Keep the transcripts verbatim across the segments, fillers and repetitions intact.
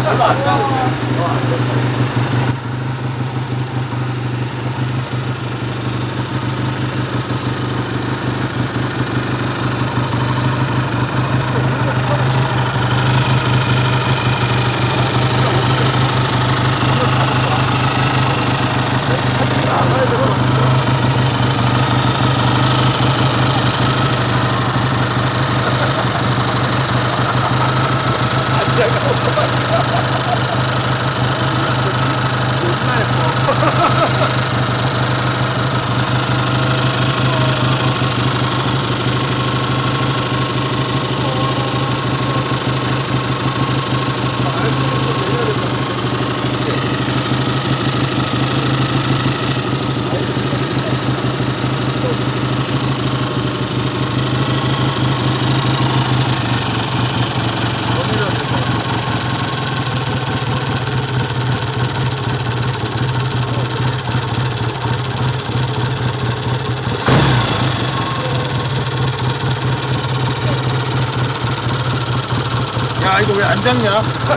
별로 안 가는데. 야, 이거 왜 안 잡냐?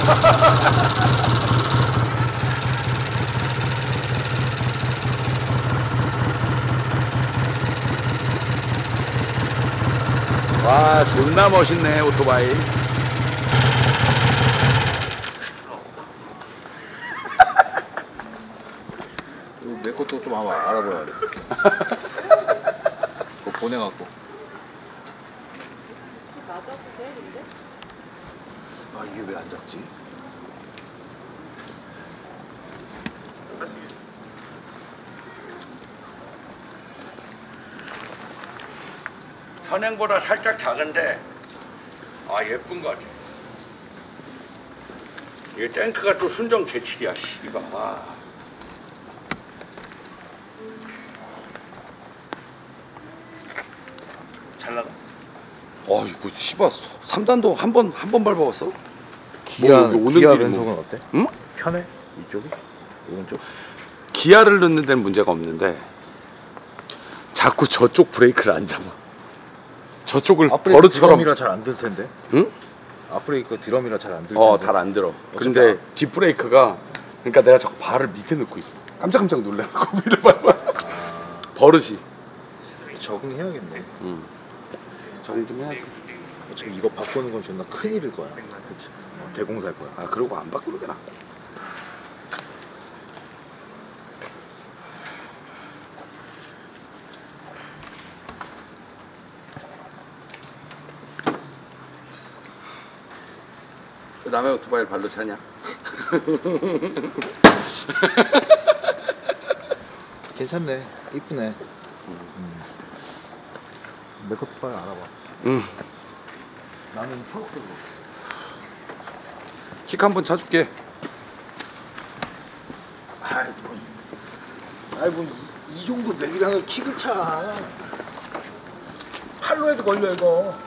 와, 존나 멋있네, 오토바이. 내 것도 좀 한번 알아봐야 돼. 그거 보내갖고. 맞아도 돼, 근데? 아, 이게 왜 안 잡지? 선행보다 살짝 작은데 아 예쁜 거 같아. 이게 탱크가 또 순정 제칠이야. 씨발. 와. 잘 나가. 어 이거 씨발 삼 단도 한 번 한 번 밟아봤어? 기아, 뭐 여기 오는 기아 길이 변속은 뭐. 어때? 응? 편해? 이쪽이? 오른쪽? 기아를 넣는 데는 문제가 없는데 자꾸 저쪽 브레이크를 안 잡아. 저쪽을 앞브레이크 버릇처럼. 드럼이라 잘 안 들 텐데. 응? 앞브레이크 드럼이라 잘 안 들 텐데. 어, 잘 안 들어. 근데 뒷브레이크가 그러니까 내가 자꾸 발을 밑에 넣고 있어. 깜짝깜짝 놀래갖고 위를 밟아. 아, 버릇이. 적응해야겠네. 응. 정리 좀 해야지. 지금 이거 바꾸는 건 존나 큰일일 거야. 그치? 어, 대공사일 거야. 아 그러고 안 바꾸는 게 나아. 그 남의 오토바이를 발로 차냐? 괜찮네. 이쁘네. 음. 내 것도 빨리 알아봐. 응. 나는 초록색으로. 킥 한 번 차줄게. 아이 뭐, 아이 뭐 이 정도 맥이랑을 킥을 차. 팔로 해도 걸려 이거.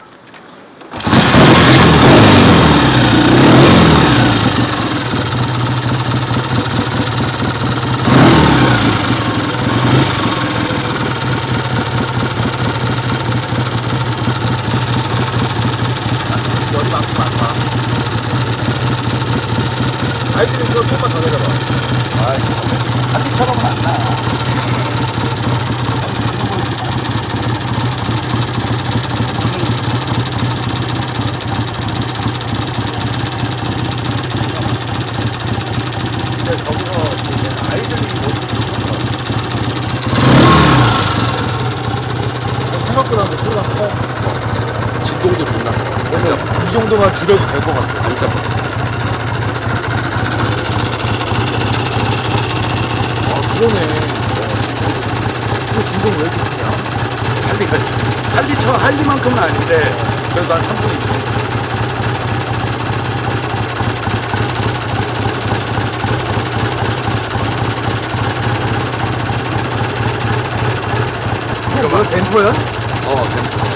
열이 많고 많다. 아이들이 이거 조금만 더 내려봐. 아이, 한디처럼은 안 나. 근데 거기서 이제 아이들이 못 생각보다 소리가 커. 진동도 존나. 그래서 이 정도만 줄여도 될 것 같아. 안 잡아. 아, 그러네. 이거 진동 왜 이렇게 크냐? 할리가 할리처 할리만큼은 아닌데 그래도 한 삼 분의 이 정도. 이거 뭐야? 덴퍼야? 어, 템포.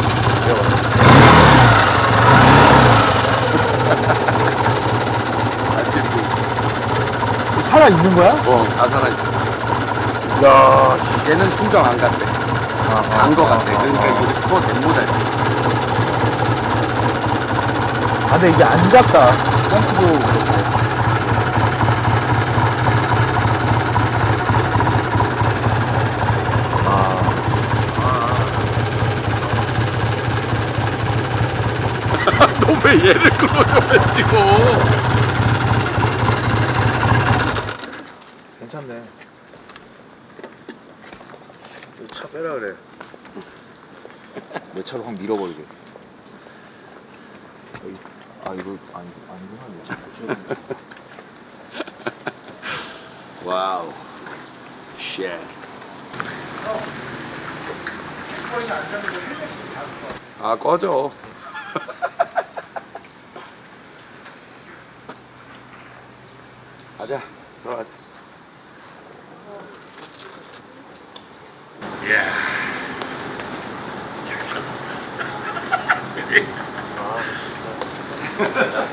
살아 있는 거야? 어, 다 살아있어. 야, 얘는 순정 안 갔대. 아, 간 거 같대. 아, 그러니까 아, 이거 스포 된 모델. 아, 근데 이게 안 작다. 점프도 그렇고. 왜 얘를 끌어줘야 찍어? 괜찮네. 이거 차 빼라 그래. 내 차로 확 밀어버리게. 어이, 아 이거 아니 아니구나. 내 차 고쳐야 돼. 와우. 쉣. 아 꺼져. 가자. 들어가자. 이야. 작성. 아, 진짜.